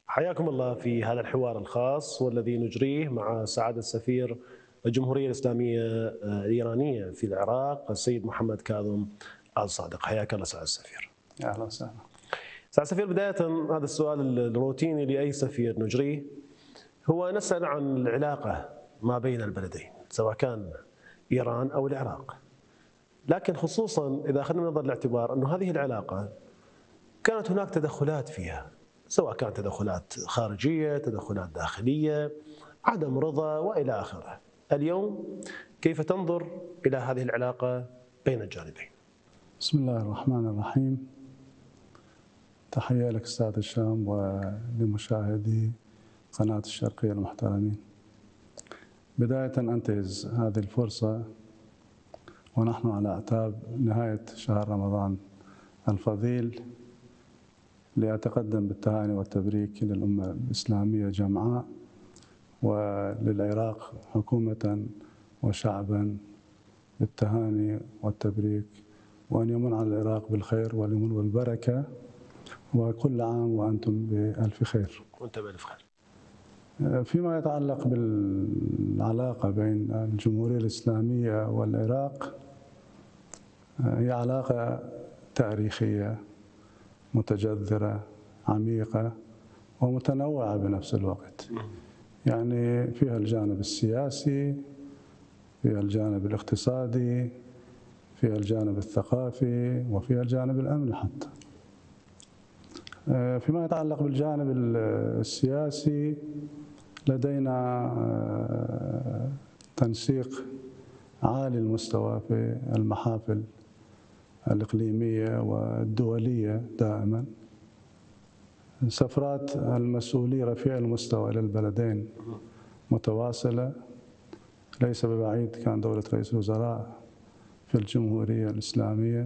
حياكم الله في هذا الحوار الخاص والذي نجريه مع سعادة السفير الجمهورية الإسلامية الإيرانية في العراق السيد محمد كاظم آل صادق. حياك الله سعادة السفير. اهلا وسهلا. سعادة السفير، بداية هذا السؤال الروتيني لأي سفير نجريه هو نسأل عن العلاقة ما بين البلدين سواء كان إيران أو العراق، لكن خصوصا إذا أخذنا بنظر الاعتبار أن هذه العلاقة كانت هناك تدخلات فيها، سواء كانت تدخلات خارجية، تدخلات داخلية، عدم رضا وإلى آخره. اليوم كيف تنظر إلى هذه العلاقة بين الجانبين؟ بسم الله الرحمن الرحيم. تحية لك أستاذ الشام ولمشاهدي قناة الشرقية المحترمين. بداية أنتهز هذه الفرصة ونحن على أعتاب نهاية شهر رمضان الفضيل لأتقدم بالتهاني والتبريك للأمة الإسلامية جمعاء وللعراق حكومة وشعبا بالتهاني والتبريك، وأن يمن على العراق بالخير واليمن والبركة، وكل عام وأنتم بألف خير. وأنت بألف خير. فيما يتعلق بالعلاقة بين الجمهورية الإسلامية والعراق، هي علاقة تاريخية متجذرة عميقة ومتنوعة بنفس الوقت. يعني فيها الجانب السياسي، فيها الجانب الاقتصادي، فيها الجانب الثقافي، وفيها الجانب الأمني حتى. فيما يتعلق بالجانب السياسي لدينا تنسيق عالي المستوى في المحافل الإقليمية والدولية دائما. سفرات المسؤولي رفيع المستوى إلى البلدين متواصلة. ليس ببعيد كان دولة رئيس الوزراء في الجمهورية الإسلامية،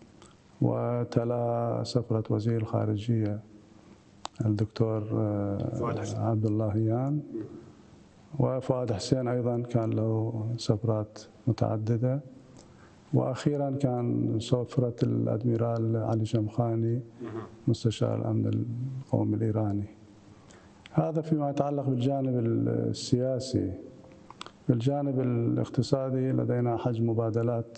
وتلا سفرة وزير الخارجية الدكتور عبد الله هيان، وفؤاد حسين أيضا كان له سفرات متعددة، وأخيرا كان سفرة الأدميرال علي شمخاني مستشار الأمن القومي الإيراني. هذا فيما يتعلق بالجانب السياسي. بالجانب الاقتصادي لدينا حجم مبادلات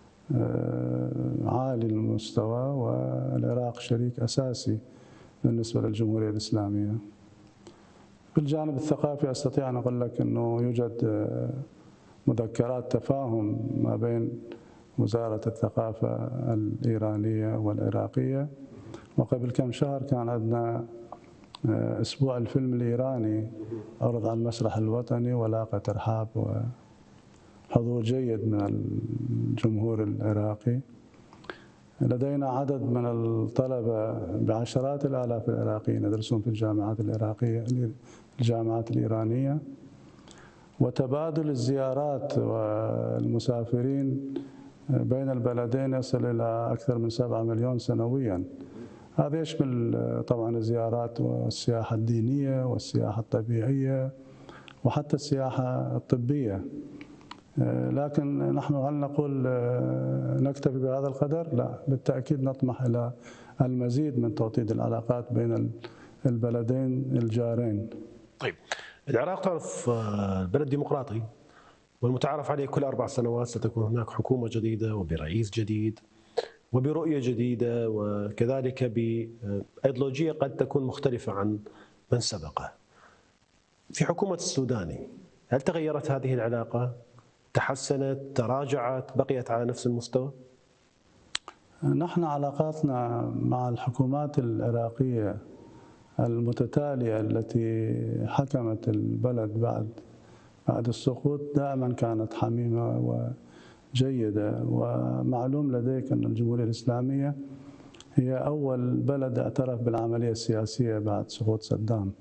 عالي المستوى، والعراق شريك أساسي بالنسبة للجمهورية الإسلامية. بالجانب الثقافي أستطيع أن أقول لك أنه يوجد مذكرات تفاهم ما بين وزارة الثقافة الإيرانية والعراقية، وقبل كم شهر كان عندنا أسبوع الفيلم الإيراني عرض على المسرح الوطني ولاقى ترحاب وحضور جيد من الجمهور العراقي. لدينا عدد من الطلبة بعشرات الآلاف العراقيين يدرسون في الجامعات العراقية الجامعات الإيرانية، وتبادل الزيارات والمسافرين بين البلدين يصل إلى أكثر من 7 مليون سنويا. هذا يشمل طبعا الزيارات والسياحة الدينية والسياحة الطبيعية وحتى السياحة الطبية. لكن نحن هل نقول نكتفي بهذا القدر؟ لا، بالتأكيد نطمح إلى المزيد من توطيد العلاقات بين البلدين الجارين. طيب، العراق تعرف بلد ديمقراطي، والمتعارف عليه كل 4 سنوات ستكون هناك حكومة جديدة وبرئيس جديد وبرؤية جديدة، وكذلك بأيديولوجية قد تكون مختلفة عن من سبقه. في حكومة السوداني هل تغيرت هذه العلاقة؟ تحسنت؟ تراجعت؟ بقيت على نفس المستوى؟ نحن علاقاتنا مع الحكومات العراقية المتتالية التي حكمت البلد بعد السقوط دائما كانت حميمة وجيدة. ومعلوم لديك أن الجمهورية الإسلامية هي أول بلد اعترف بالعملية السياسية بعد سقوط صدام.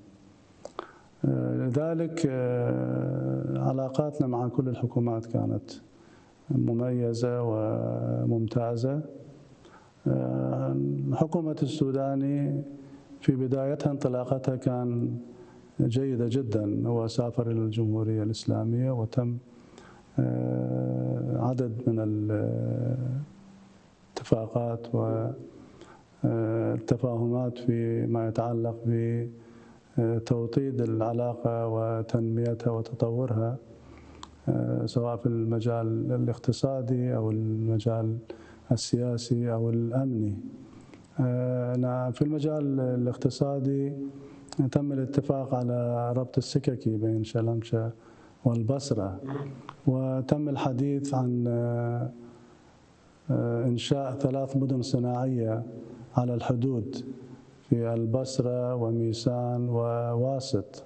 لذلك علاقاتنا مع كل الحكومات كانت مميزة وممتازة. حكومة السوداني في بدايتها انطلاقتها كان جيدة جدا. هو سافر إلى الجمهورية الإسلامية وتم عدد من الاتفاقات والتفاهمات فيما يتعلق توطيد العلاقة وتنميتها وتطورها، سواء في المجال الاقتصادي أو المجال السياسي أو الأمني. في المجال الاقتصادي تم الاتفاق على ربط السككي بين شلمشة والبصرة، وتم الحديث عن إنشاء 3 مدن صناعية على الحدود في البصرة وميسان وواسط.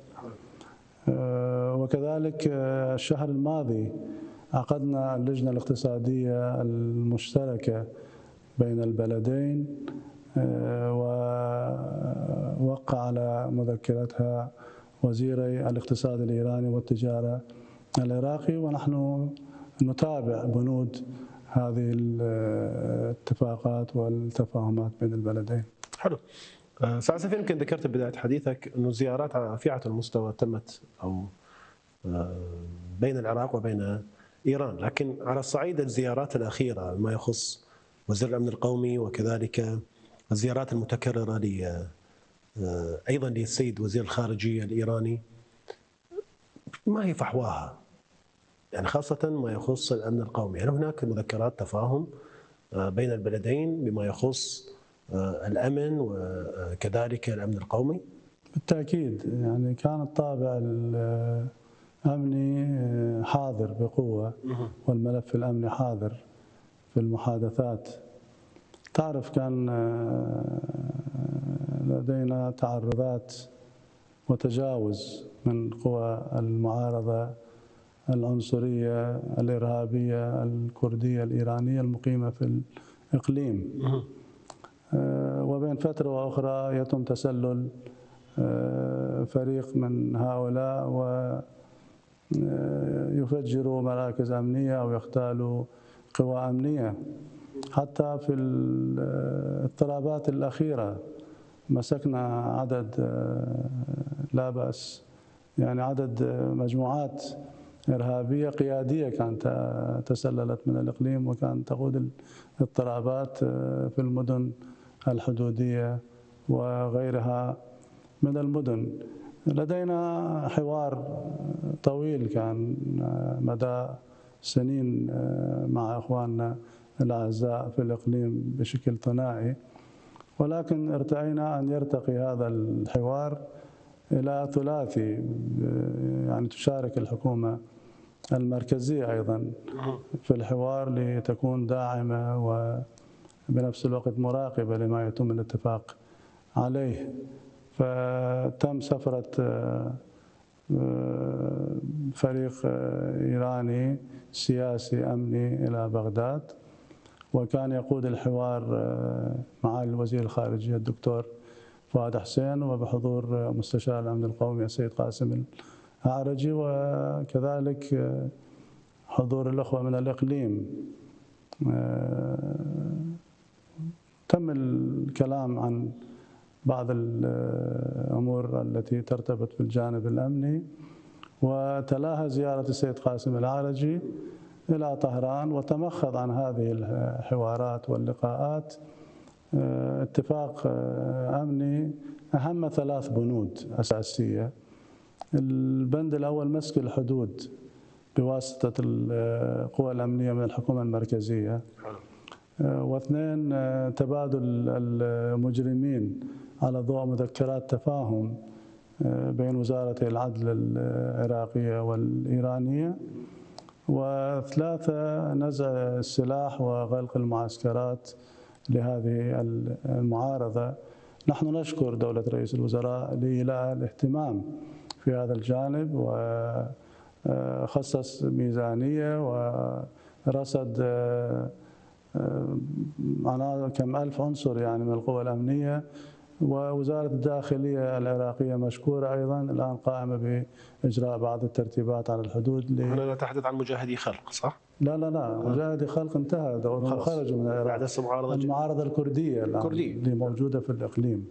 وكذلك الشهر الماضي عقدنا اللجنة الاقتصادية المشتركة بين البلدين، ووقع على مذكرتها وزيري الاقتصاد الإيراني والتجارة العراقي، ونحن نتابع بنود هذه الاتفاقات والتفاهمات بين البلدين. حلو. سعد سفير، يمكن ذكرت بداية حديثك أنه زيارات رفيعة المستوى تمت أو بين العراق وبين إيران، لكن على الصعيد الزيارات الأخيرة ما يخص وزير الأمن القومي وكذلك الزيارات المتكررة أيضا للسيد وزير الخارجية الإيراني، ما هي فحواها؟ يعني خاصة ما يخص الأمن القومي، هل هناك مذكرات تفاهم بين البلدين بما يخص الأمن وكذلك الأمن القومي؟ بالتأكيد، يعني كان الطابع الأمني حاضر بقوة، والملف الأمني حاضر في المحادثات. تعرف كان لدينا تعرضات وتجاوز من قوى المعارضة العنصرية الإرهابية الكردية الإيرانية المقيمة في الإقليم، وبين فترة وأخرى يتم تسلل فريق من هؤلاء ويفجروا مراكز أمنية أو يغتالوا قوى أمنية. حتى في الاضطرابات الأخيرة مسكنا عدد لا بأس، يعني عدد مجموعات إرهابية قيادية كانت تسللت من الإقليم وكانت تقود الاضطرابات في المدن الحدودية وغيرها من المدن. لدينا حوار طويل كان مدى سنين مع إخواننا الأعزاء في الإقليم بشكل ثنائي، ولكن ارتأينا أن يرتقي هذا الحوار إلى ثلاثي، يعني تشارك الحكومة المركزية أيضا في الحوار لتكون داعمة وبنفس الوقت مراقبة لما يتم الاتفاق عليه. فتم سفرة فريق إيراني سياسي أمني إلى بغداد، وكان يقود الحوار معالي الوزير الخارجية الدكتور فؤاد حسين، وبحضور مستشار الأمن القومي السيد قاسم الأعرجي، وكذلك حضور الأخوة من الإقليم. تم الكلام عن بعض الأمور التي ترتبط بالجانب الأمني، وتلاها زيارة السيد قاسم الأعرجي إلى طهران، وتمخض عن هذه الحوارات واللقاءات اتفاق أمني أهم 3 بنود أساسية. البند الأول مسك الحدود بواسطة القوى الأمنية من الحكومة المركزية، واثنين تبادل المجرمين على ضوء مذكرات تفاهم بين وزارتي العدل العراقية والإيرانية، وثلاثة نزع السلاح وغلق المعسكرات لهذه المعارضة. نحن نشكر دولة رئيس الوزراء لإيلاء الاهتمام في هذا الجانب، وخصص ميزانية ورصد كم ألف عنصر يعني من القوى الأمنية، ووزارة الداخلية العراقية مشكورة أيضا الآن قائمة بإجراء بعض الترتيبات على الحدود. هنا نتحدث عن مجاهدي خلق، صح؟ لا مجاهدي خلق انتهى دورهم وخرجوا من العراق. المعارضة الكردية اللي موجودة في الإقليم.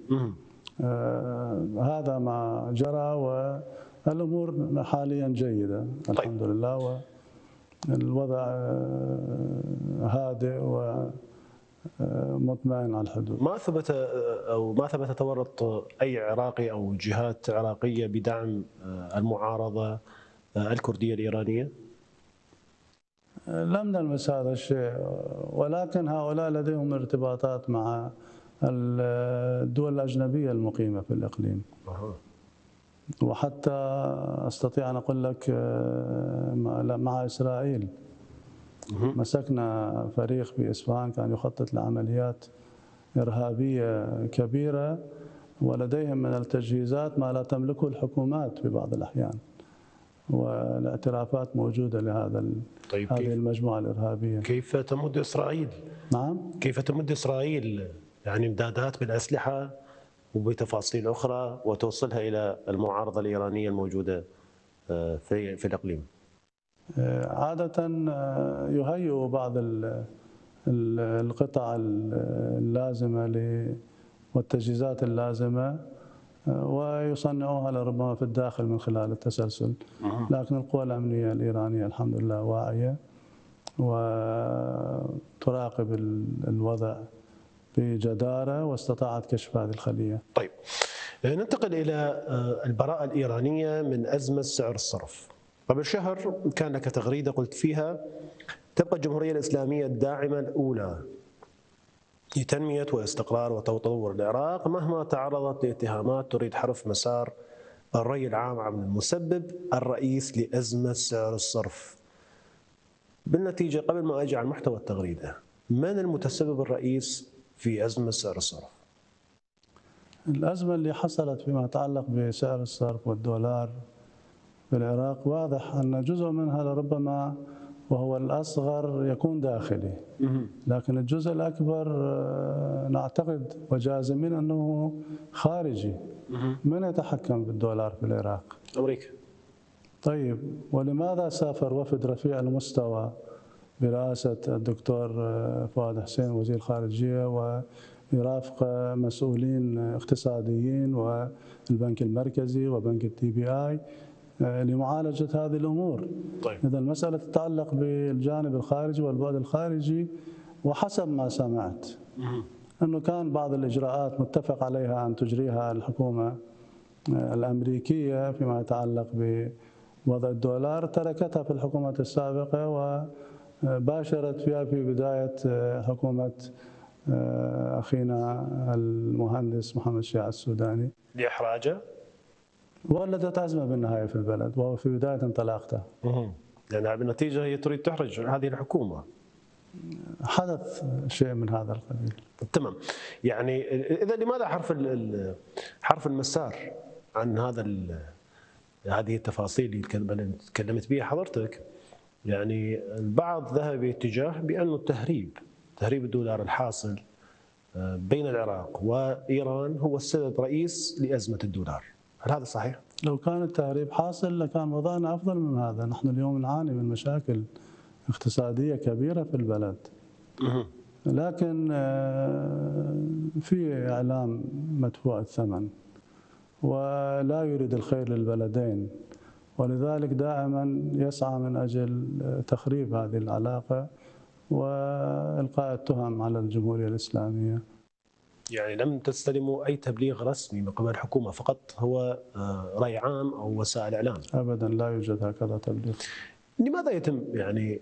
هذا ما جرى، والأمور حاليا جيدة الحمد لله، والوضع هادئ مطمئن على الحدود. ما ثبت تورط اي عراقي او جهات عراقيه بدعم المعارضه الكرديه الايرانيه؟ لم نلمس هذا الشيء، ولكن هؤلاء لديهم ارتباطات مع الدول الأجنبية المقيمة في الإقليم. وحتى أستطيع أن أقول لك مع إسرائيل. مسكنا فريق في إسفهان كان يخطط لعمليات إرهابية كبيرة، ولديهم من التجهيزات ما لا تملكه الحكومات في بعض الأحيان، والاعترافات موجودة طيب هذه المجموعة الإرهابية. كيف تمد إسرائيل؟ نعم؟ كيف تمد إسرائيل يعني إمدادات بالأسلحة وبتفاصيل أخرى وتوصلها إلى المعارضة الإيرانية الموجودة في الإقليم؟ عادة يهيئ بعض القطع اللازمة والتجهيزات اللازمة ويصنعوها لربما في الداخل من خلال التسلسل، لكن القوى الأمنية الإيرانية الحمد لله واعية وتراقب الوضع بجدارة واستطاعت كشف هذه الخلية. طيب ننتقل إلى البراءة الإيرانية من أزمة سعر الصرف. قبل شهر كان لك تغريدة قلت فيها: تبقى الجمهورية الإسلامية الداعمة الأولى لتنمية واستقرار وتطور العراق مهما تعرضت لاتهامات تريد حرف مسار الرأي العام عن المسبب الرئيس لأزمة سعر الصرف. بالنتيجة، قبل ما أجي على محتوى التغريدة، من المتسبب الرئيس في أزمة سعر الصرف؟ الأزمة اللي حصلت فيما يتعلق بسعر الصرف والدولار في العراق واضح أن جزء منها لربما وهو الأصغر يكون داخلي، لكن الجزء الأكبر نعتقد وجازمين أنه خارجي. من يتحكم بالدولار في العراق؟ أمريكا. طيب، ولماذا سافر وفد رفيع المستوى برئاسة الدكتور فؤاد حسين وزير الخارجية ويرافق مسؤولين اقتصاديين والبنك المركزي وبنك الTBI لمعالجة هذه الأمور؟ طيب. إذا المسألة تتعلق بالجانب الخارجي والبعد الخارجي، وحسب ما سمعت أنه كان بعض الإجراءات متفق عليها أن تجريها الحكومة الأمريكية فيما يتعلق بوضع الدولار تركتها في الحكومة السابقة وباشرت فيها في بداية حكومة أخينا المهندس محمد شيع السوداني لإحراجه، ولدت أزمة بالنهاية في البلد وهو في بداية انطلاقته. لأنها بالنتيجة هي تريد تحرج هذه الحكومة. حدث شيء من هذا القبيل. تمام. يعني إذا لماذا حرف المسار عن هذه التفاصيل اللي تكلمت بها حضرتك؟ يعني البعض ذهب باتجاه بأنه تهريب الدولار الحاصل بين العراق وإيران هو السبب الرئيس لأزمة الدولار. هل هذا صحيح؟ لو كان التهريب حاصل لكان وضعنا أفضل من هذا. نحن اليوم نعاني من مشاكل اقتصادية كبيرة في البلد، لكن في إعلام مدفوع الثمن ولا يريد الخير للبلدين، ولذلك دائما يسعى من أجل تخريب هذه العلاقة وإلقاء التهم على الجمهورية الإسلامية. يعني لم تستلموا أي تبليغ رسمي من قبل الحكومة، فقط هو رأي عام أو وسائل إعلام؟ أبدا لا يوجد هكذا تبليغ. لماذا يتم يعني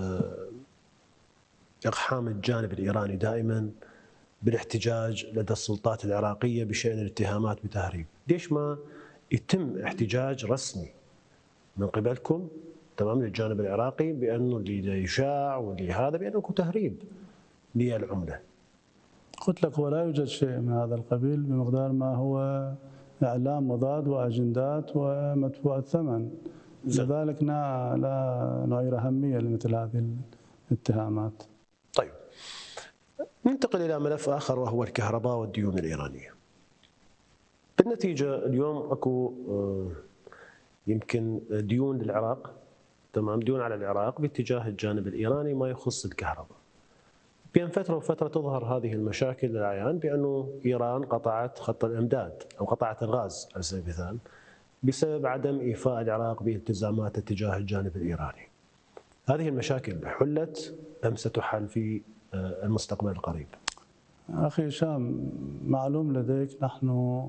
إقحام الجانب الإيراني دائما بالاحتجاج لدى السلطات العراقية بشأن الاتهامات بتهريب؟ ليش ما يتم احتجاج رسمي من قبلكم تمام للجانب العراقي بأنه اللي يشاع واللي هذا بأنه تهريب للعملة؟ قلت لك ولا يوجد شيء من هذا القبيل بمقدار ما هو إعلام مضاد وأجندات ومدفوع الثمن. لذلك لا نعير أهمية لمثل هذه الاتهامات. طيب، ننتقل إلى ملف آخر وهو الكهرباء والديون الإيرانية. بالنتيجة اليوم أكو يمكن ديون للعراق، تمام، ديون على العراق باتجاه الجانب الإيراني ما يخص الكهرباء. بين فترة وفترة تظهر هذه المشاكل للعيان بأنه إيران قطعت خط الإمداد أو قطعت الغاز على سبيل المثال بسبب عدم إيفاء العراق بالتزامات تجاه الجانب الإيراني. هذه المشاكل حلت أم ستحل في المستقبل القريب؟ أخي هشام، معلوم لديك نحن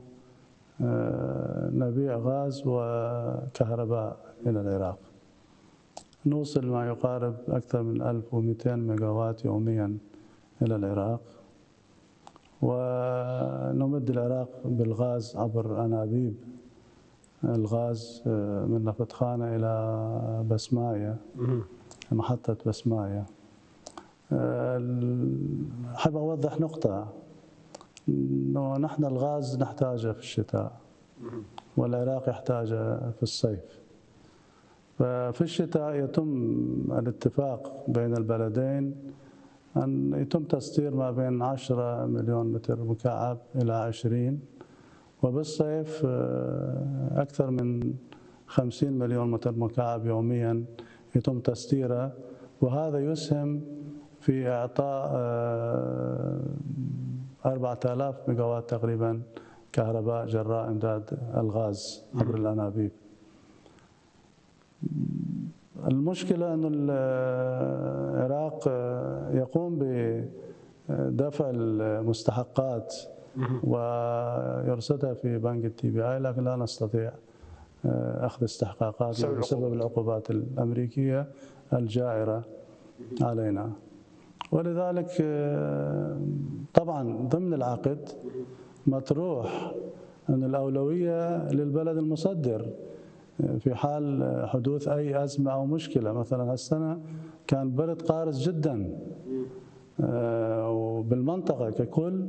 نبيع غاز وكهرباء إلى العراق، نوصل ما يقارب أكثر من 1200 ميجاوات يوميا إلى العراق، ونمد العراق بالغاز عبر أنابيب الغاز من نفط-خانة إلى بسماية، محطة بسماية. أحب أوضح نقطة، أنه نحن الغاز نحتاجه في الشتاء والعراق يحتاجه في الصيف. ففي الشتاء يتم الاتفاق بين البلدين أن يتم تسطير ما بين 10 مليون متر مكعب إلى 20، وبالصيف أكثر من 50 مليون متر مكعب يوميا يتم تسطيره، وهذا يسهم في إعطاء 4000 ميجاوات تقريبا كهرباء جراء إمداد الغاز عبر الأنابيب. المشكلة أن العراق يقوم بدفع المستحقات ويرصدها في بنك الTBI، لكن لا نستطيع أخذ استحقاقات بسبب العقوبات الأمريكية الجائرة علينا. ولذلك طبعا ضمن العقد مطروح أن الأولوية للبلد المصدر في حال حدوث أي أزمة أو مشكلة. مثلا هالسنة كان برد قارس جدا وبالمنطقة ككل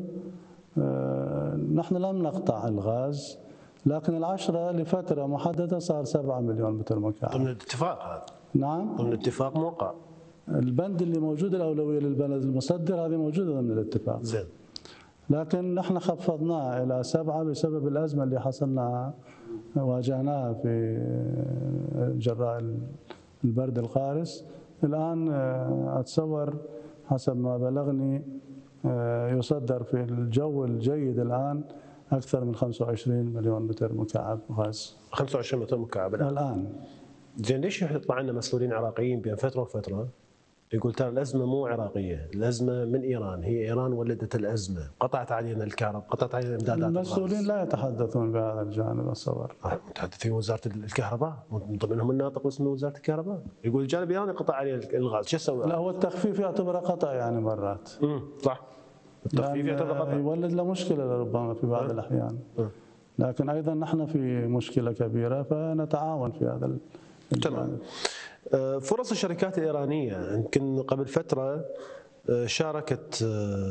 نحن لم نقطع الغاز، لكن العشرة لفترة محددة صار 7 مليون متر مكعب ضمن الاتفاق هذا. نعم، ضمن الاتفاق موقع. البند اللي موجود الأولوية للبلد المصدر هذه موجودة ضمن الاتفاق. زين. لكن نحن خفضناه إلى 7 بسبب الأزمة اللي حصلنا واجهناها في جراء البرد القارس. الآن أتصور حسب ما بلغني يصدر في الجو الجيد الآن أكثر من 25 مليون متر مكعب غاز. 25 متر مكعب الآن. زين، ليش يطلع لنا مسؤولين عراقيين بين فترة وفترة يقول ترى الأزمة مو عراقية، الأزمة من إيران، هي إيران ولدت الأزمة، قطعت علينا الكهرباء، قطعت علينا إمدادات المسؤولين لا يتحدثون بهذا الجانب أتصور. متحدثين وزارة الكهرباء، من ضمنهم الناطق باسم وزارة الكهرباء، يقول الجانب الإيراني قطع عليه الغاز، شو يسوي؟ لا، هو التخفيف يعتبر قطع يعني مرات. صح. التخفيف يعتبر قطع. يولد له مشكلة لربما في بعض الأحيان. لكن أيضا نحن في مشكلة كبيرة فنتعاون في هذا تمام. فرص الشركات الإيرانية، يمكن قبل فترة شاركت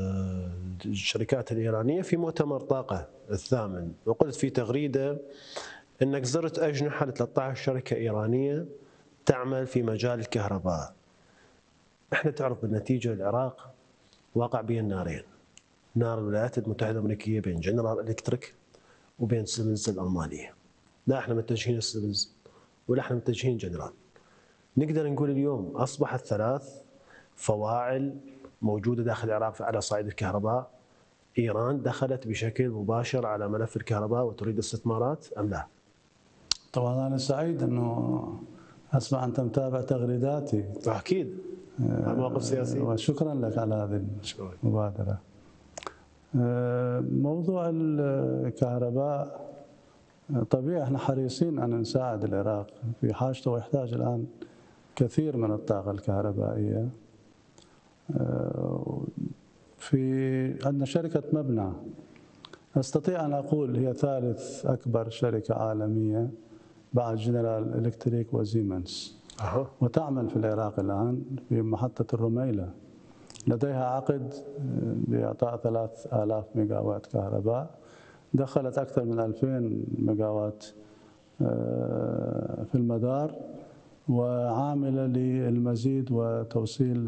الشركات الإيرانية في مؤتمر طاقة الثامن، وقلت في تغريدة أنك زرت أجنحة ل 13 شركة إيرانية تعمل في مجال الكهرباء. احنا تعرف بالنتيجة العراق واقع بين نارين، نار الولايات المتحدة الأمريكية بين جنرال إلكتريك وبين سيمنز الألمانية. لا احنا متجهين لسيمنز ولا احنا متجهين جنرال. نقدر نقول اليوم أصبحت 3 فواعل موجودة داخل العراق على صعيد الكهرباء. إيران دخلت بشكل مباشر على ملف الكهرباء وتريد استثمارات أم لا؟ طبعا أنا سعيد أنه أسمع أنت متابع تغريداتي. أكيد. مواقف سياسية. وشكرا لك على هذه المبادرة. موضوع الكهرباء طبيعي احنا حريصين أن نساعد العراق في حاجته، ويحتاج الآن كثير من الطاقة الكهربائية. عندنا شركة مبنى، أستطيع أن أقول هي 3 أكبر شركة عالمية بعد جنرال إلكتريك وزيمنز، وتعمل في العراق الآن في محطة الرميلة. لديها عقد بإعطاء 3000 ميجاوات كهرباء، دخلت أكثر من 2000 ميجاوات في المدار، وعاملة للمزيد وتوصيل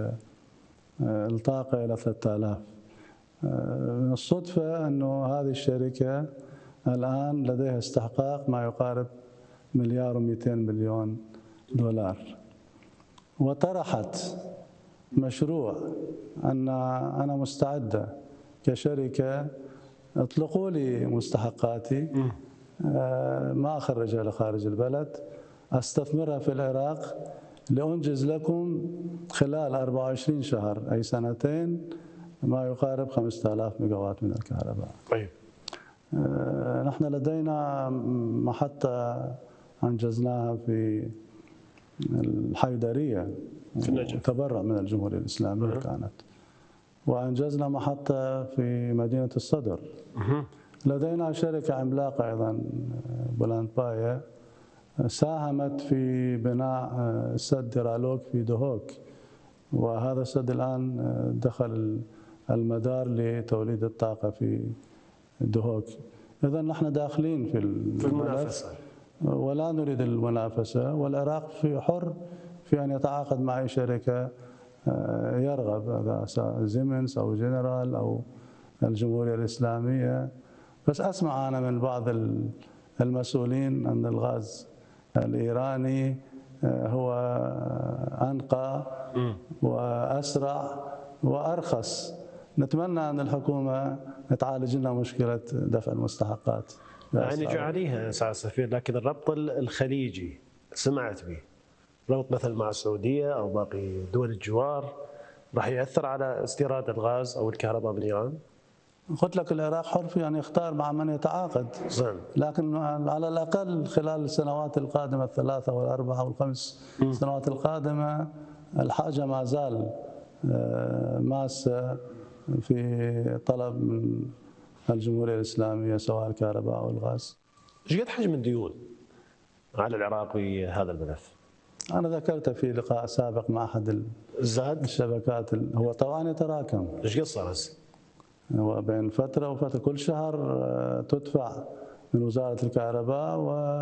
الطاقة إلى 3000. من الصدفة أنه هذه الشركة الآن لديها استحقاق ما يقارب 1,200,000,000 دولار، وطرحت مشروع أن أنا مستعدة كشركة اطلقوا لي مستحقاتي، ما أخرجها لخارج البلد، أستثمرها في العراق لأنجز لكم خلال 24 شهر أي سنتين ما يقارب 5000 ميجاوات من الكهرباء. طيب. نحن لدينا محطة أنجزناها في الحيدرية في النجف، تبرع من الجمهورية الإسلامية كانت، وأنجزنا محطة في مدينة الصدر. لدينا شركة عملاقة أيضا بولند بايا ساهمت في بناء سد ديرالوك في دهوك، وهذا السد الآن دخل المدار لتوليد الطاقة في دهوك. إذا نحن داخلين في المنافسة ولا نريد المنافسة، والعراق في حر في أن يتعاقد مع أي شركة يرغب، هذا زيمنز أو جنرال أو الجمهورية الإسلامية. بس أسمع أنا من بعض المسؤولين أن الغاز الإيراني هو أنقى وأسرع وأرخص. نتمنى أن الحكومة تعالج لنا مشكلة دفع المستحقات. يعني جعليها يا سعادة السفير، لكن الربط الخليجي سمعت به، ربط مثل مع السعودية أو باقي دول الجوار، راح يأثر على استيراد الغاز أو الكهرباء من إيران؟ قلت لك العراق حر في أن يختار مع من يتعاقد، لكن على الأقل خلال السنوات القادمة الثلاثة والأربعة والخمس سنوات القادمة الحاجة ما زال ماسة في طلب من الجمهورية الإسلامية سواء الكهرباء أو الغاز. ايش قد حجم الديون على العراق بهذا الملف؟ أنا ذكرت في لقاء سابق مع أحد الشبكات، هو طبعا يتراكم. ايش قد صار هسه؟ هو بين فترة وفترة كل شهر تدفع من وزارة الكهرباء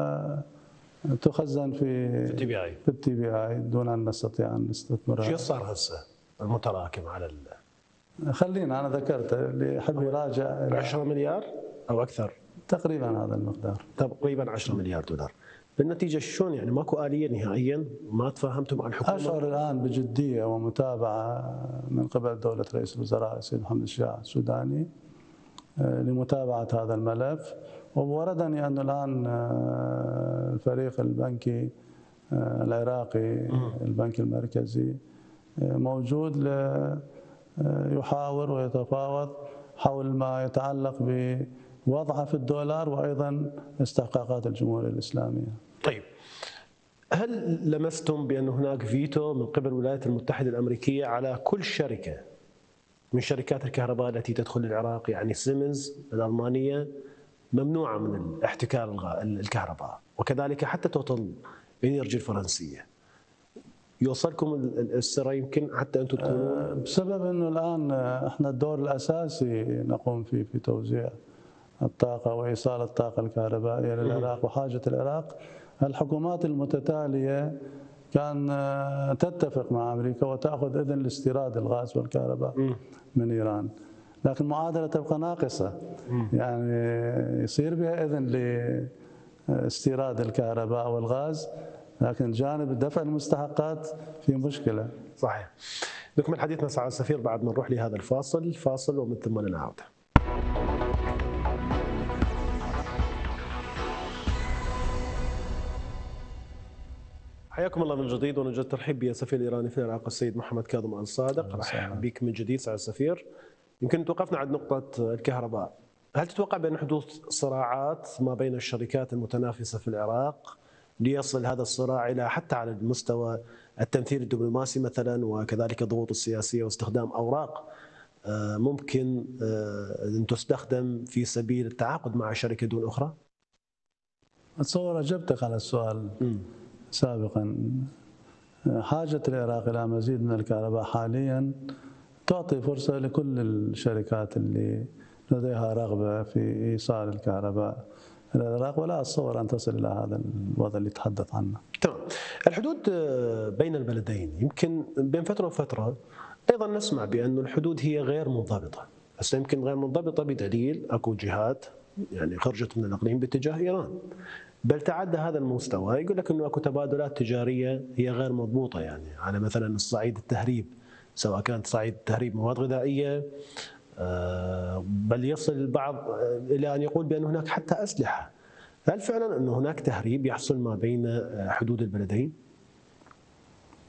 وتخزن في التي بي اي دون أن نستطيع أن نستثمرها. ايش قد صار هسه المتراكم على خلينا أنا ذكرت اللي يحب يراجع 10 مليار أو أكثر تقريبا هذا المقدار، تقريبا 10 مليار دولار. بالنتيجة شلون يعني ماكو آلية نهائيا؟ ما تفاهمتم مع الحكومة؟ أشعر الآن بجدية ومتابعة من قبل دولة رئيس الوزراء السيد محمد الشياع السوداني لمتابعة هذا الملف، ووردني أن الآن الفريق البنكي العراقي البنك المركزي موجود يحاور ويتفاوض حول ما يتعلق بوضعه في الدولار وأيضا استحقاقات الجمهورية الإسلامية. طيب، هل لمستم بأن هناك فيتو من قبل الولايات المتحدة الأمريكية على كل شركة من شركات الكهرباء التي تدخل العراق؟ يعني سيمنز الألمانية ممنوعة من احتكار الكهرباء، وكذلك حتى توتال إنرجي الفرنسية. يوصلكم السر يمكن حتى أنتم تكونون بسبب أنه الآن احنا الدور الأساسي نقوم فيه في توزيع الطاقة وإيصال الطاقة الكهربائية للعراق وحاجة العراق. الحكومات المتتالية كان تتفق مع أمريكا وتأخذ إذن لاستيراد الغاز والكهرباء من إيران، لكن المعادلة تبقى ناقصة. يعني يصير بها إذن لاستيراد الكهرباء والغاز، لكن جانب دفع المستحقات في مشكلة. صحيح. نكمل حديثنا سعادة السفير بعد ما نروح لهذا الفاصل ومن ثم نعود. حياكم الله من جديد، ونجد ترحيب بالسفير الايراني في العراق السيد محمد كاظم آل صادق. رحب بك من جديد سعادة السفير. يمكن توقفنا عند نقطة الكهرباء، هل تتوقع بأن حدوث صراعات ما بين الشركات المتنافسة في العراق ليصل هذا الصراع إلى حتى على المستوى التمثيل الدبلوماسي مثلا، وكذلك الضغوط السياسية واستخدام أوراق ممكن أن تستخدم في سبيل التعاقد مع شركة دون أخرى؟ أتصور أجبتك على السؤال سابقا. حاجة العراق إلى مزيد من الكهرباء حاليا تعطي فرصة لكل الشركات اللي لديها رغبة في إيصال الكهرباء إلى العراق، ولا أتصور أن تصل إلى هذا الوضع اللي تحدث عنه. تمام. الحدود بين البلدين يمكن بين فترة وفترة أيضا نسمع بأن الحدود هي غير منضبطة، بس يمكن غير منضبطة بدليل أكو جهات يعني خرجت من الإقليم باتجاه إيران، بل تعدى هذا المستوى. يقول لك أنه أكو تبادلات تجارية هي غير مضبوطة، يعني على مثلا الصعيد التهريب، سواء كانت صعيد تهريب مواد غذائية، بل يصل البعض إلى أن يقول بأن هناك حتى أسلحة. هل فعلا أن هناك تهريب يحصل ما بين حدود البلدين؟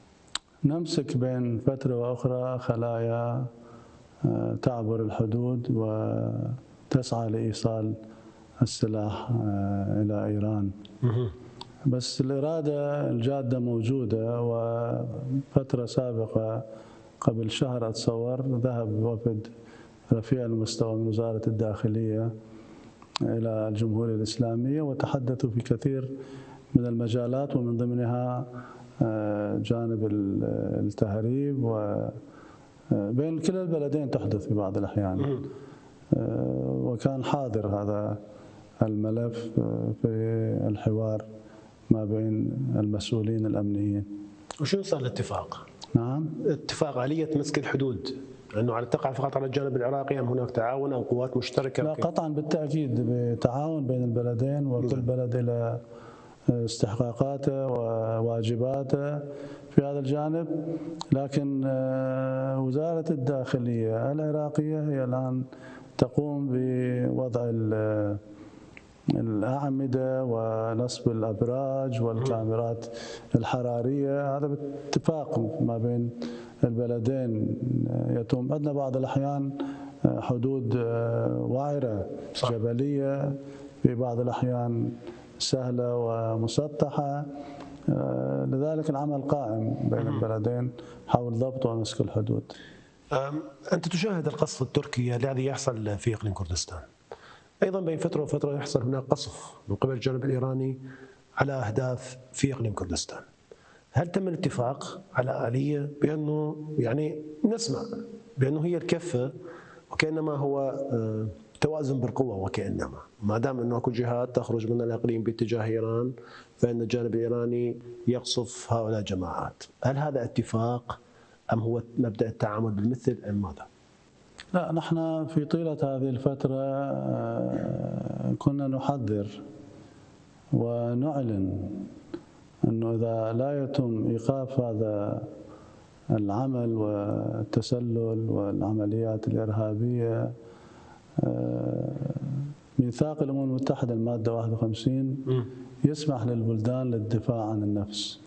نمسك بين فترة وأخرى خلايا تعبر الحدود وتسعى لإيصال السلاح إلى إيران. بس الإرادة الجادة موجودة، وفترة سابقة قبل شهر أتصور ذهب وفد رفيع المستوى من وزارة الداخلية إلى الجمهورية الإسلامية وتحدثوا في كثير من المجالات، ومن ضمنها جانب التهريب، وبين كلا البلدين تحدث في بعض الأحيان. وكان حاضر هذا الملف في الحوار ما بين المسؤولين الأمنيين. وشو صار الاتفاق؟ نعم، اتفاق آلية مسك الحدود، أنه على تقع فقط على الجانب العراقي أم هناك تعاون أو قوات مشتركة؟ لا قطعا بالتأكيد بتعاون بين البلدين، وكل بلد إلى استحقاقاته وواجباته في هذا الجانب. لكن وزارة الداخلية العراقية هي الآن تقوم بوضع الأعمدة ونصب الأبراج والكاميرات الحرارية. هذا باتفاق ما بين البلدين يتم. عندنا بعض الأحيان حدود وعرة جبلية، في بعض الأحيان سهلة ومسطحة، لذلك العمل قائم بين البلدين حول ضبط ومسك الحدود. أنت تشاهد القصف التركي الذي يحصل في إقليم كردستان، أيضا بين فترة وفترة يحصل هناك قصف من قبل الجانب الإيراني على أهداف في إقليم كردستان. هل تم الاتفاق على آلية بأنه يعني نسمع بأنه هي الكفة وكأنما هو توازن بالقوة، وكأنما ما دام أنه أكو جهات تخرج من الإقليم باتجاه إيران فإن الجانب الإيراني يقصف هؤلاء الجماعات؟ هل هذا اتفاق أم هو مبدأ التعامل بالمثل أم ماذا؟ لا، نحن في طيلة هذه الفترة كنا نحذر ونعلن أنه إذا لا يتم إيقاف هذا العمل والتسلل والعمليات الإرهابية، ميثاق الأمم المتحدة المادة 51 يسمح للبلدان للدفاع عن النفس.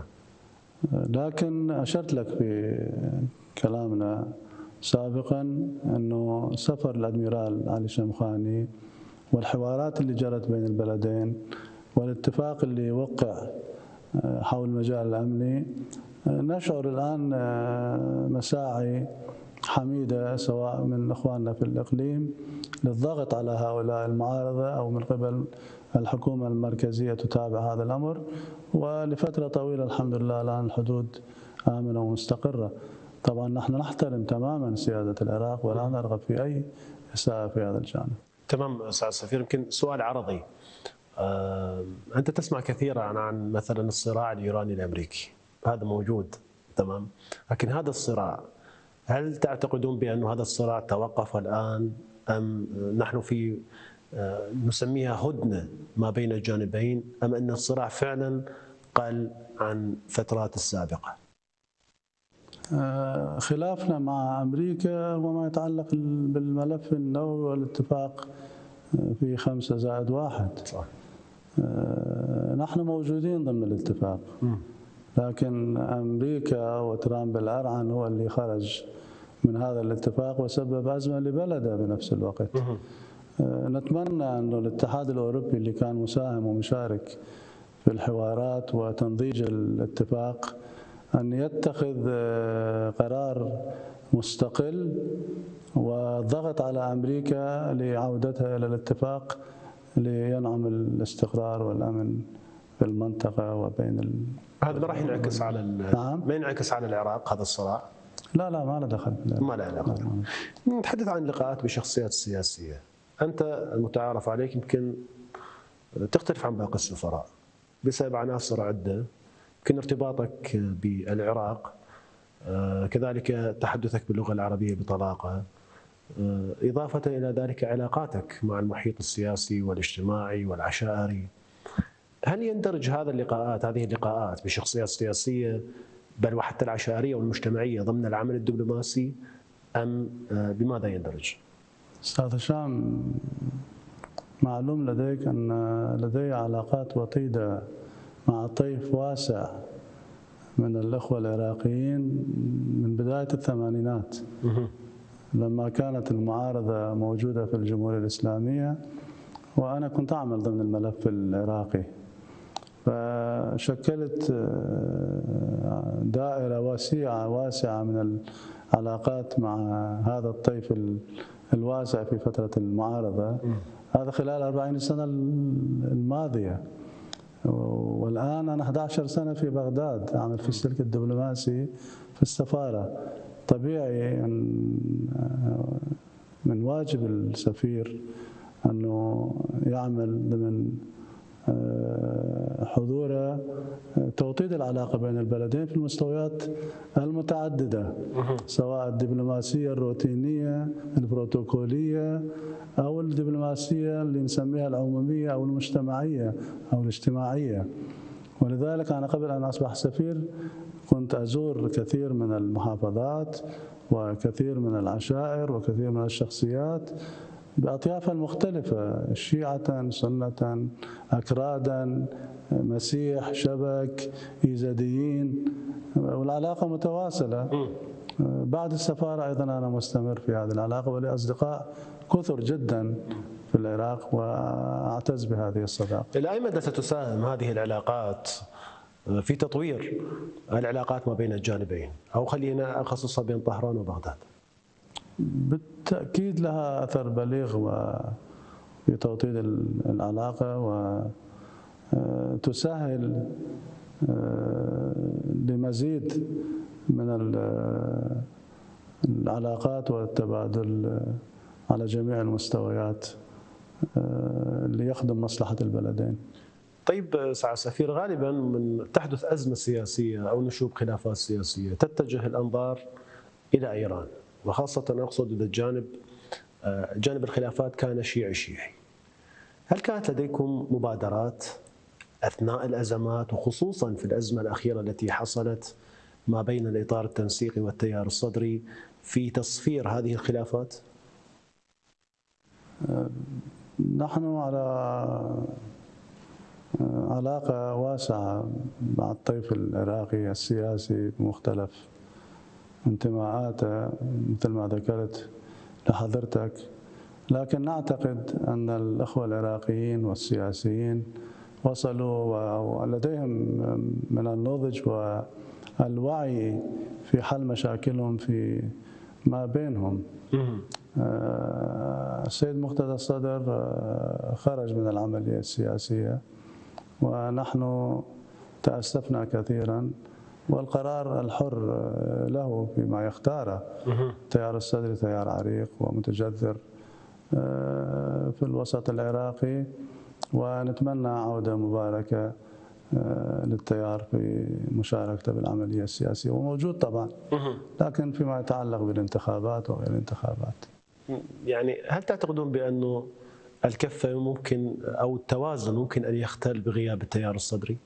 لكن أشرت لك في كلامنا سابقا أنه سفر الأدميرال علي شمخاني والحوارات اللي جرت بين البلدين والاتفاق اللي وقع حول المجال الأمني، نشعر الآن مساعي حميدة سواء من إخواننا في الإقليم للضغط على هؤلاء المعارضة أو من قبل الحكومة المركزية تتابع هذا الأمر. ولفترة طويلة الحمد لله الآن الحدود آمنة ومستقرة. طبعا نحن نحترم تماما سيادة العراق ولا نرغب في أي إساءة في هذا الجانب. تمام أستاذ سفير، يمكن سؤال عرضي. أنت تسمع كثيرا عن مثلا الصراع الإيراني الأمريكي، هذا موجود تمام، لكن هذا الصراع هل تعتقدون بأن هذا الصراع توقف الآن أم نحن في نسميها هدنة ما بين الجانبين، أم أن الصراع فعلا قل عن فترات السابقة؟ خلافنا مع أمريكا وما يتعلق بالملف النووي والاتفاق في 5+1. صح. نحن موجودين ضمن الاتفاق، لكن أمريكا وترامب الأرعن هو اللي خرج من هذا الاتفاق وسبب أزمة لبلده بنفس الوقت. نتمنى أن الاتحاد الأوروبي اللي كان مساهم ومشارك في الحوارات وتنضيج الاتفاق أن يتخذ قرار مستقل والضغط على أمريكا لعودتها إلى الاتفاق لينعم الاستقرار والأمن في المنطقة وبين هذا ما راح ينعكس على ما ينعكس على العراق هذا الصراع؟ لا ما له دخل. ما له علاقة. نتحدث عن اللقاءات بالشخصيات السياسية. أنت المتعارف عليك يمكن تختلف عن باقي السفراء بسبب عناصر عدة، يمكن ارتباطك بالعراق، كذلك تحدثك باللغة العربية بطلاقة، إضافة إلى ذلك علاقاتك مع المحيط السياسي والاجتماعي والعشائري. هل يندرج هذه اللقاءات بالشخصيات السياسية بل وحتى العشائرية والمجتمعية ضمن العمل الدبلوماسي أم بماذا يندرج؟ أستاذ هشام، معلوم لديك أن لدي علاقات وطيدة مع طيف واسع من الأخوة العراقيين من بداية الثمانينات لما كانت المعارضة موجودة في الجمهورية الإسلامية، وأنا كنت أعمل ضمن الملف العراقي، فشكلت دائرة واسعة من العلاقات مع هذا الطيف الواسع في فترة المعارضة، هذا خلال 40 سنة الماضية. والآن أنا 11 سنة في بغداد أعمل في السلك الدبلوماسي في السفارة. طبيعي أن من واجب السفير أنه يعمل ضمن حضوره توطيد العلاقة بين البلدين في المستويات المتعددة، سواء الدبلوماسية الروتينية البروتوكولية أو الدبلوماسية اللي نسميها العمومية أو المجتمعية أو الاجتماعية. ولذلك أنا قبل أن أصبح سفير كنت أزور كثير من المحافظات وكثير من العشائر وكثير من الشخصيات بأطيافها المختلفة، شيعة، سنة، أكرادا، مسيح، شبك، إيزديين، والعلاقة متواصلة. بعد السفارة أيضا أنا مستمر في هذه العلاقة، ولي أصدقاء كثر جدا في العراق وأعتز بهذه الصداقة. إلى أي مدى ستساهم هذه العلاقات في تطوير العلاقات ما بين الجانبين، أو خلينا أخصصها بين طهران وبغداد؟ بالتأكيد لها أثر بليغ في توطيد العلاقة، وتسهل لمزيد من العلاقات والتبادل على جميع المستويات ليخدم مصلحة البلدين. طيب سعادة السفير، غالبا من تحدث أزمة سياسية أو نشوب خلافات سياسية تتجه الأنظار إلى إيران، وخاصة أقصد إذا جانب الخلافات كان شيعي. هل كانت لديكم مبادرات أثناء الأزمات، وخصوصا في الأزمة الأخيرة التي حصلت ما بين الإطار التنسيقي والتيار الصدري في تصفير هذه الخلافات؟ نحن على علاقة واسعة مع الطيف العراقي السياسي بمختلف انتماءاته مثل ما ذكرت لحضرتك، لكن نعتقد أن الأخوة العراقيين والسياسيين وصلوا ولديهم من النضج والوعي في حل مشاكلهم في ما بينهم. السيد مقتدى الصدر خرج من العملية السياسية، ونحن تأسفنا كثيرا، والقرار الحر له فيما يختاره. التيار الصدري تيار عريق ومتجذر في الوسط العراقي، ونتمنى عودة مباركة للتيار في مشاركته بالعملية السياسية، وموجود طبعا، لكن فيما يتعلق بالانتخابات وغير الانتخابات. يعني هل تعتقدون بأنه الكفة ممكن أو التوازن ممكن أن يختل بغياب التيار الصدري؟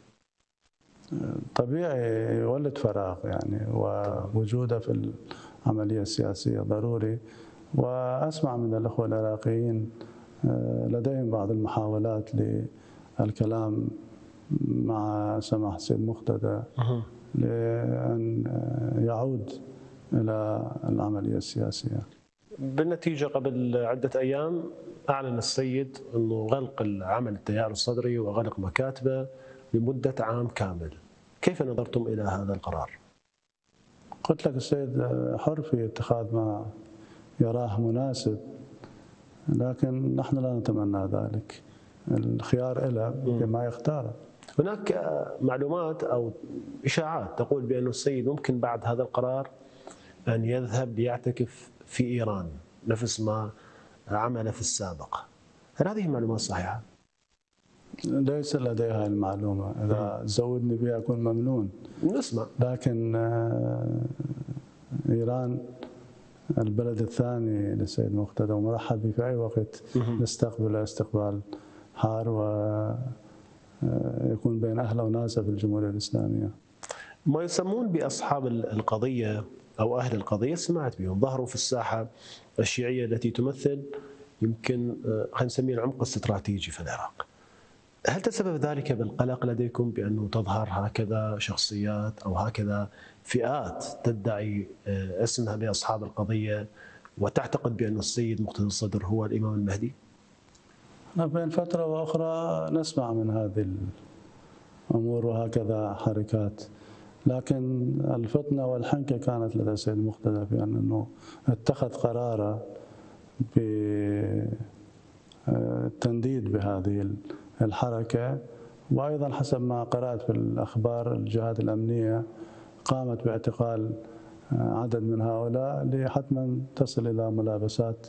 طبيعي يولد فراغ يعني، ووجوده في العملية السياسية ضروري. وأسمع من الأخوة العراقيين لديهم بعض المحاولات للكلام مع سماحة السيد مقتدى لأن يعود إلى العملية السياسية. بالنتيجة قبل عدة أيام أعلن السيد أنه غلق العمل التيار الصدري وغلق مكاتبه لمدة عام كامل. كيف نظرتم إلى هذا القرار؟ قلت لك السيد حر في اتخاذ ما يراه مناسب، لكن نحن لا نتمنى ذلك. الخيار له بما يختاره. هناك معلومات أو إشاعات تقول بأن السيد ممكن بعد هذا القرار أن يذهب ليعتكف في إيران نفس ما عمل في السابق. هل هذه المعلومات صحيحة؟ ليس لدي هذه المعلومة، إذا زودني بها أكون ممنون. نسمع. لكن إيران البلد الثاني للسيد مقتدى، ومرحب به في أي وقت نستقبله استقبال حار ويكون بين أهله وناسه في الجمهورية الإسلامية. ما يسمون بأصحاب القضية أو أهل القضية، سمعت بهم، ظهروا في الساحة الشيعية التي تمثل يمكن خلينا نسميه العمق الاستراتيجي في العراق. هل تسبب ذلك بالقلق لديكم بأنه تظهر هكذا شخصيات أو هكذا فئات تدعي اسمها بأصحاب القضية وتعتقد بأن السيد مقتدى الصدر هو الإمام المهدي؟ بين فترة وأخرى نسمع من هذه الأمور وهكذا حركات، لكن الفتنة والحنكة كانت لدى السيد مقتدى في أنه اتخذ قراره بالتنديد بهذه الحركة. وأيضا حسب ما قرأت في الأخبار الجهات الأمنية قامت باعتقال عدد من هؤلاء لحتما تصل إلى ملابسات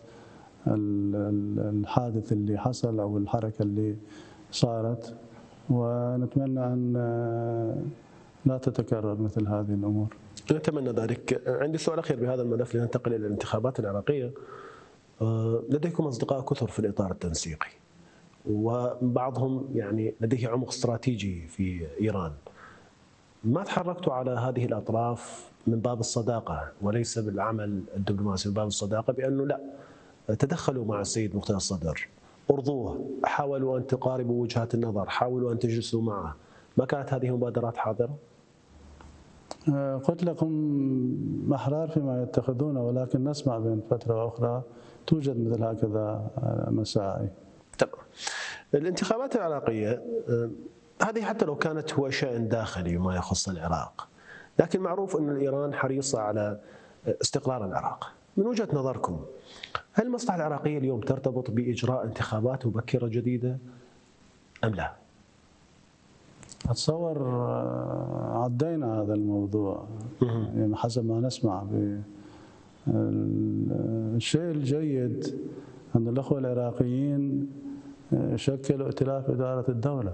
الحادث اللي حصل أو الحركة اللي صارت، ونتمنى أن لا تتكرر مثل هذه الأمور. نتمنى ذلك. عندي سؤال أخير بهذا الملف لننتقل إلى الانتخابات العراقية. لديكم أصدقاء كثر في الإطار التنسيقي، وبعضهم يعني لديه عمق استراتيجي في إيران. ما تحركتوا على هذه الأطراف من باب الصداقة وليس بالعمل الدبلوماسي، من باب الصداقة بأنه لا تدخلوا مع السيد مقتدى الصدر، أرضوه، حاولوا أن تقاربوا وجهات النظر، حاولوا أن تجلسوا معه، ما كانت هذه مبادرات حاضرة؟ قلت لكم أحرار فيما يتخذونه، ولكن نسمع بين فترة وأخرى توجد مثل هكذا مساعي. تمام. الانتخابات العراقية هذه حتى لو كانت هو شأن داخلي ما يخص العراق، لكن معروف أن إيران حريصة على استقرار العراق. من وجهة نظركم هل المصلحة العراقية اليوم ترتبط بإجراء انتخابات مبكرة جديدة أم لا؟ أتصور عدينا هذا الموضوع يعني حسب ما نسمع. الشيء الجيد أن الأخوة العراقيين شكلوا ائتلاف إدارة الدولة،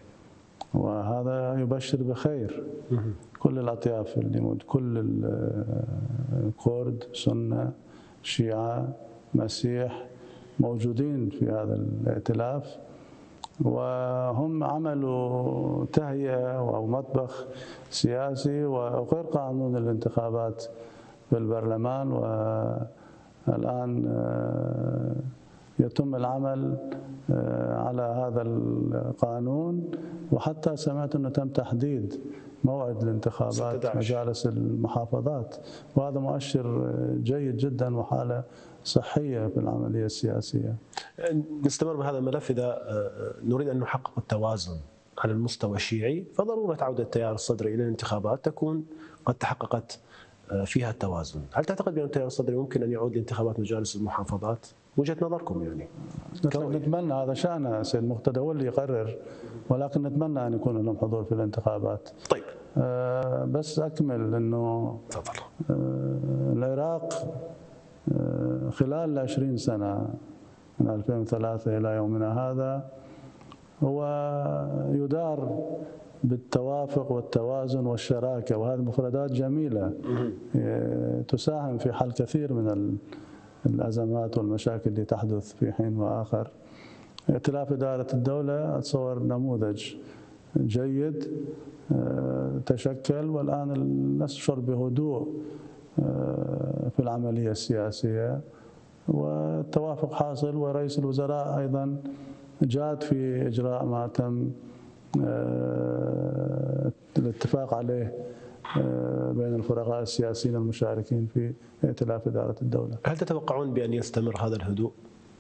وهذا يبشر بخير. كل الأطياف اللي موجود، كل الكرد، سنة، شيعة، مسيح موجودين في هذا الائتلاف، وهم عملوا تهيئة أو مطبخ سياسي وغير قانون الانتخابات في البرلمان، والآن يتم العمل على هذا القانون. وحتى سمعت أنه تم تحديد موعد الانتخابات مجالس المحافظات، وهذا مؤشر جيد جدا وحالة صحية في العملية السياسية. نستمر بهذا الملف. إذا نريد أن نحقق التوازن على المستوى الشيعي، فضرورة عودة التيار الصدري إلى الانتخابات تكون قد تحققت فيها التوازن. هل تعتقد بأن التيار الصدري ممكن أن يعود لانتخابات مجالس المحافظات؟ وجهة نظركم يعني. نتمنى، هذا شأن سيد مقتدى هو اللي يقرر، ولكن نتمنى أن يكون لهم حضور في الانتخابات. طيب. بس أكمل أنه تفضل. العراق خلال 20 سنة من 2003 إلى يومنا هذا هو يدار بالتوافق والتوازن والشراكة، وهذه مفردات جميلة تساهم في حل كثير من الأزمات والمشاكل اللي تحدث في حين وآخر. ائتلاف إدارة الدولة أتصور نموذج جيد تشكل، والآن نشعر بهدوء في العملية السياسية والتوافق حاصل، ورئيس الوزراء أيضا جاد في إجراء ما تم الاتفاق عليه بين الفرقاء السياسيين المشاركين في ائتلاف إدارة الدولة. هل تتوقعون بأن يستمر هذا الهدوء؟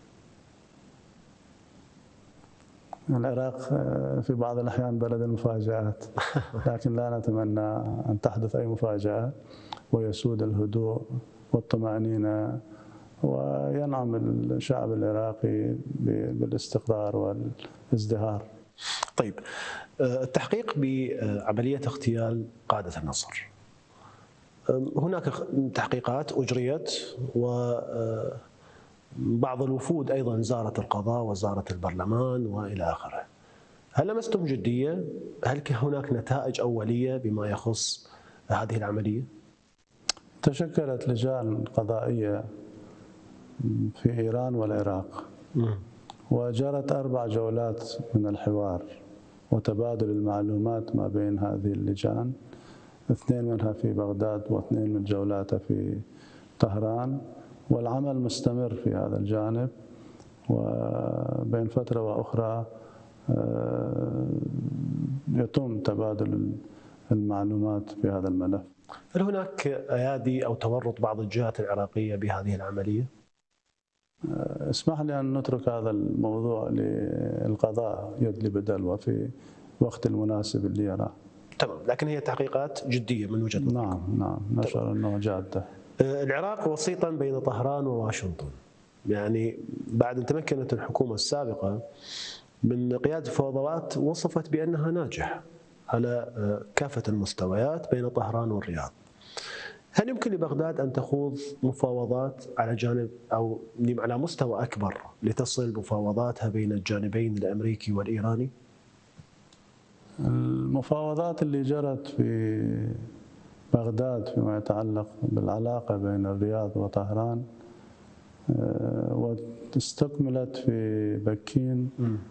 العراق في بعض الأحيان بلد المفاجآت، لكن لا نتمنى أن تحدث أي مفاجأة، ويسود الهدوء والطمأنينة، وينعم الشعب العراقي بالاستقرار والازدهار. طيب، التحقيق بعملية اغتيال قادة النصر، هناك تحقيقات أجريت، وبعض الوفود أيضا زارت القضاء وزارت البرلمان وإلى آخره. هل لمستم جدية؟ هل هناك نتائج أولية بما يخص هذه العملية؟ تشكلت لجان قضائية في إيران والعراق، وجرت 4 جولات من الحوار وتبادل المعلومات ما بين هذه اللجان، 2 منها في بغداد و2 من جولاتها في طهران، والعمل مستمر في هذا الجانب. وبين فترة وأخرى يتم تبادل المعلومات في هذا الملف. هل هناك أيادي أو تورط بعض الجهات العراقية بهذه العملية؟ اسمح لي أن نترك هذا الموضوع للقضاء يدلي بدلوه في وقت المناسب اللي يراه. تمام، لكن هي تحقيقات جدية من وجهة نظركم. نعم نشعر أنه جادة. العراق وسيطا بين طهران وواشنطن، يعني بعد أن تمكنت الحكومة السابقة من قيادة الفوضوات وصفت بأنها ناجحة على كافة المستويات بين طهران والرياض. هل يمكن لبغداد أن تخوض مفاوضات على جانب أو على مستوى أكبر لتصل مفاوضاتها بين الجانبين الأمريكي والإيراني؟ المفاوضات اللي جرت في بغداد فيما يتعلق بالعلاقة بين الرياض وطهران واستكملت في بكين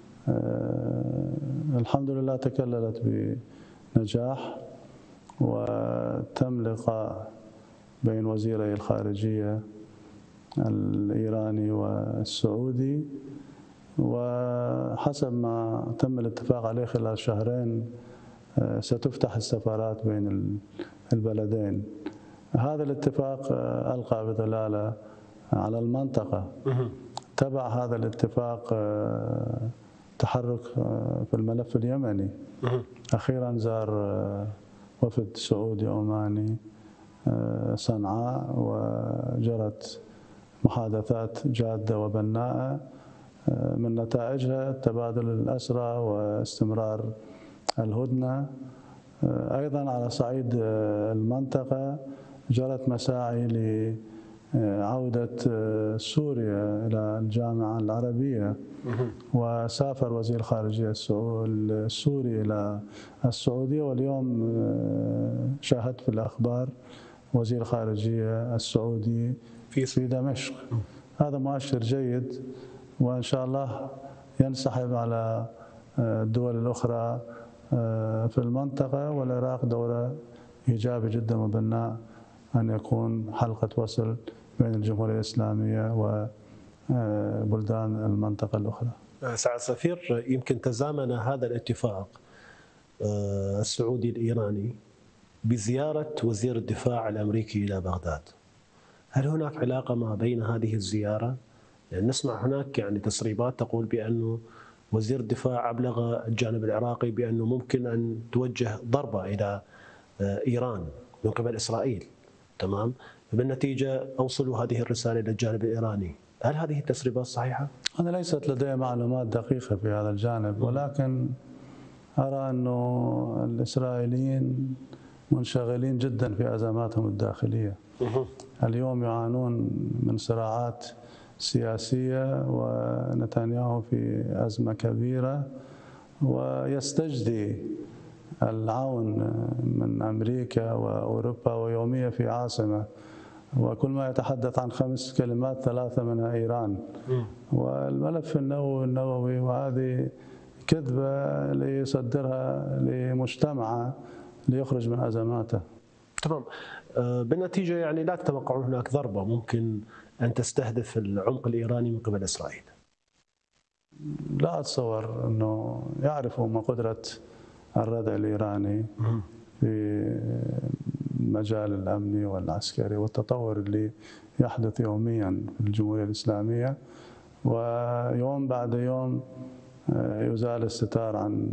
الحمد لله تكللت بنجاح، وتم لقاء بين وزيري الخارجية الإيراني والسعودي، وحسب ما تم الاتفاق عليه خلال شهرين ستفتح السفارات بين البلدين. هذا الاتفاق ألقى بظلاله على المنطقة. تبع هذا الاتفاق تحرك في الملف اليمني. أخيرا زار وفد سعودي عماني صنعاء، وجرت محادثات جادة وبناءة من نتائجها تبادل الأسرى واستمرار الهدنة. أيضا على صعيد المنطقة جرت مساعي لعودة سوريا إلى الجامعة العربية، وسافر وزير الخارجية السوري إلى السعودية، واليوم شاهدت في الأخبار وزير الخارجية السعودي في دمشق. هذا مؤشر جيد، وإن شاء الله ينسحب على الدول الأخرى في المنطقة، والعراق دوره إيجابي جدا وبناء أن يكون حلقة وصل بين الجمهورية الإسلامية وبلدان المنطقة الأخرى. سعد سفير، يمكن تزامن هذا الاتفاق السعودي الإيراني بزيارة وزير الدفاع الأمريكي إلى بغداد. هل هناك علاقة ما بين هذه الزيارة؟ يعني نسمع هناك يعني تسريبات تقول بأنه وزير الدفاع أبلغ الجانب العراقي بأنه ممكن أن توجه ضربة إلى إيران من قبل إسرائيل، تمام؟ بالنتيجة أوصلوا هذه الرسالة إلى الجانب الإيراني. هل هذه التسريبات صحيحة؟ أنا ليست لدي معلومات دقيقة في هذا الجانب، ولكن أرى أنه الإسرائيليين منشغلين جدا في أزماتهم الداخلية. اليوم يعانون من صراعات سياسية، ونتنياهو في أزمة كبيرة، ويستجدي العون من أمريكا وأوروبا، ويوميا في عاصمة، وكل ما يتحدث عن 5 كلمات 3 منها إيران والملف النووي، وهذه كذبة ليصدرها لمجتمعه ليخرج من أزماته. تمام. بالنتيجة يعني لا تتوقعون هناك ضربة ممكن أن تستهدف العمق الإيراني من قبل إسرائيل؟ لا أتصور أنه يعرفوا ما قدرة الردع الإيراني في المجال الأمني والعسكري والتطور اللي يحدث يوميا في الجمهورية الإسلامية، ويوم بعد يوم يزال الستار عن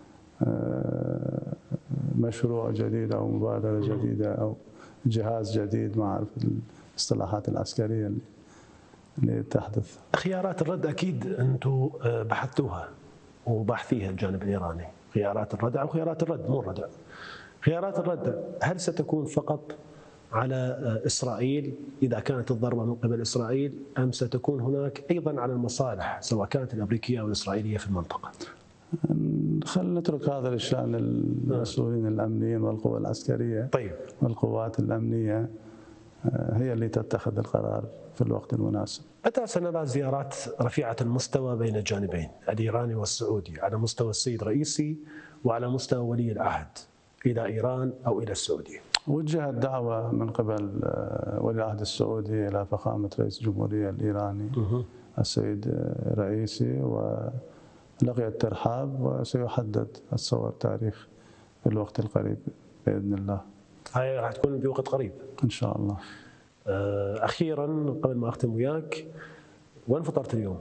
مشروع جديد أو مبادرة جديدة أو جهاز جديد، ما أعرف الاصطلاحات العسكرية اللي تحدث. خيارات الرد أكيد أنتم بحثتوها وباحثيها الجانب الإيراني، خيارات الردع أو خيارات الرد، مو الردع. خيارات الردع هل ستكون فقط على إسرائيل إذا كانت الضربة من قبل إسرائيل، أم ستكون هناك أيضا على المصالح سواء كانت الأمريكية أو الإسرائيلية في المنطقة؟ خلينا نترك هذا للشأن المسؤولين الأمنيين والقوى العسكرية. طيب. والقوات الأمنية هي اللي تتخذ القرار في الوقت المناسب. متى سنرى زيارات رفيعة المستوى بين الجانبين الإيراني والسعودي على مستوى السيد الرئيسي وعلى مستوى ولي العهد إلى إيران أو إلى السعودية؟ وجهت دعوة من قبل ولي العهد السعودي إلى فخامة رئيس الجمهورية الإيراني السيد الرئيسي، لقيت ترحاب، وسيحدد الصور تاريخ في الوقت القريب بإذن الله. هاي راح تكون بوقت قريب إن شاء الله. أخيرا قبل ما أختم وياك، وين فطرت اليوم؟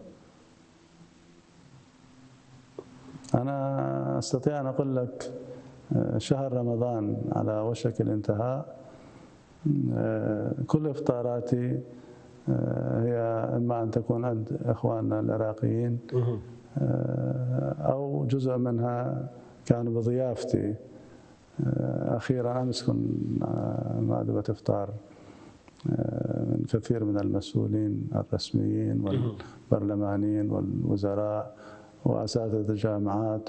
أنا أستطيع أن أقول لك شهر رمضان على وشك الانتهاء. كل إفطاراتي هي إما أن تكون عند إخواننا العراقيين أو جزء منها كانوا بضيافتي. أخيرا أمس كنا مأدبة إفطار من كثير من المسؤولين الرسميين والبرلمانيين والوزراء وأساتذة الجامعات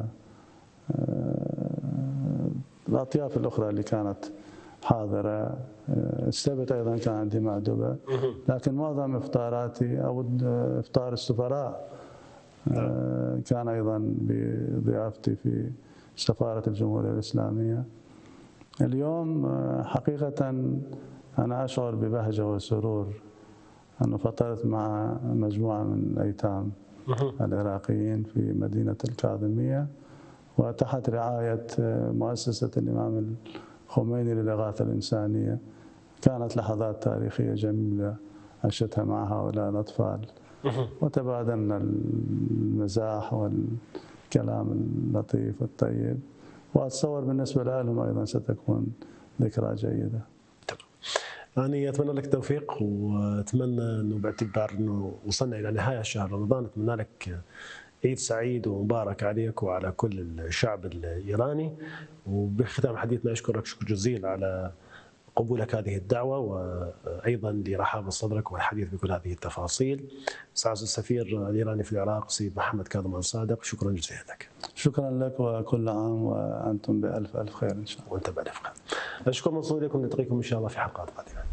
والأطياف الأخرى اللي كانت حاضرة. السبت أيضا كان عندي مأدبة، لكن معظم إفطاراتي أو إفطار السفراء كان أيضا بضيافتي في سفارة الجمهورية الإسلامية. اليوم حقيقة أنا أشعر ببهجة وسرور أنه فطرت مع مجموعة من الأيتام العراقيين في مدينة الكاظمية وتحت رعاية مؤسسة الإمام الخميني للإغاثة الإنسانية. كانت لحظات تاريخية جميلة عشتها مع هؤلاء الأطفال، وتبادلنا المزاح والكلام اللطيف والطيب، وأتصور بالنسبة لهم أيضا ستكون ذكرى جيدة. أنا أتمنى لك التوفيق، وأتمنى أنه باعتبار أنه وصلنا إلى نهاية شهر رمضان أتمنى لك عيد سعيد ومبارك عليك وعلى كل الشعب الإيراني. وبختام حديثنا أشكرك شكر جزيل على قبولك هذه الدعوة، وأيضا لرحاب صدرك والحديث بكل هذه التفاصيل. سعادة السفير الإيراني في العراق سيد محمد كاظم الصادق، شكرا جزيلا لك. شكرا لك، وكل عام وأنتم بألف ألف خير إن شاء الله. وأنت بألف خير. أشكر منصور لكم، نلتقيكم إن شاء الله في حلقات قادمة.